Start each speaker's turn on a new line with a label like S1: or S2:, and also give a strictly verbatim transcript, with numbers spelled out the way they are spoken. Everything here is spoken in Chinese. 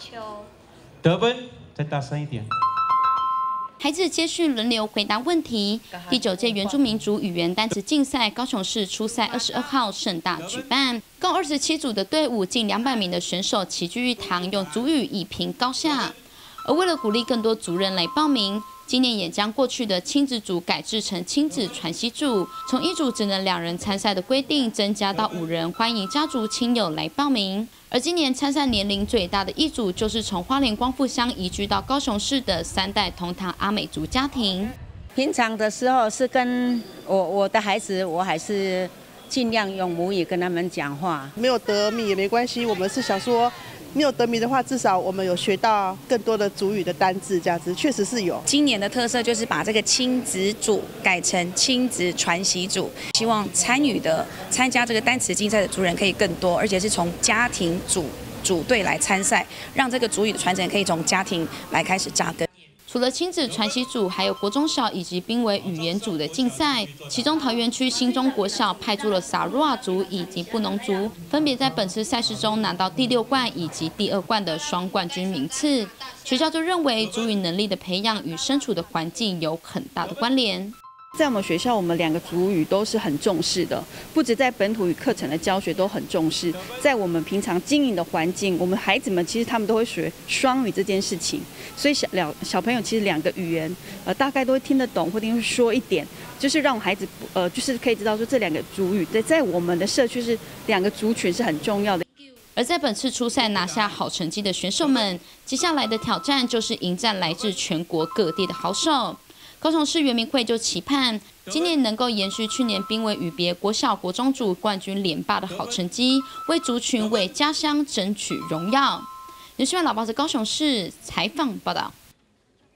S1: 秋。
S2: 得分再大声一点。
S3: 孩子接续轮流回答问题。第九届原住民族语言单词竞赛，高雄市初赛二十二号盛大举办，共二十七组的队伍，近两百名的选手齐聚一堂，用族语以评高下。而为了鼓励更多族人来报名，今年也将过去的亲子组改制成亲子传习组，从一组只能两人参赛的规定增加到五人，欢迎家族亲友来报名。 而今年参赛年龄最大的一组，就是从花莲光复乡移居到高雄市的三代同堂阿美族家庭。
S4: 平常的时候是跟我我的孩子，我还是尽量用母语跟他们讲话。
S5: 没有得米也没关系，我们是想说，没有得米的话，至少我们有学到更多的族语的单字，这样子确实是有。
S6: 今年的特色就是把这个亲子组改成亲子传习组，希望参与的参加这个单词竞赛的族人可以更多，而且是从家庭组组队来参赛，让这个族语的传承可以从家庭来开始扎根。
S3: 除了亲子传习组，还有国中小以及濒危语言组的竞赛。其中桃园区新中国小派出了撒鲁瓦族以及布农族，分别在本次赛事中拿到第六冠以及第二冠的双冠军名次。学校就认为族语能力的培养与身处的环境有很大的关联。
S7: 在我们学校，我们两个族语都是很重视的，不止在本土语课程的教学都很重视，在我们平常经营的环境，我们孩子们其实他们都会学双语这件事情，所以小两小朋友其实两个语言，呃，大概都会听得懂，或者会说一点，就是让孩子呃，就是可以知道说这两个族语在在我们的社区是两个族群是很重要的。
S3: 而在本次初赛拿下好成绩的选手们，接下来的挑战就是迎战来自全国各地的好手。 高雄市原民会就期盼今年能够延续去年濒危语别国小国中组冠军连霸的好成绩，为族群为家乡争取荣耀。由新闻老报在高雄市采访报道。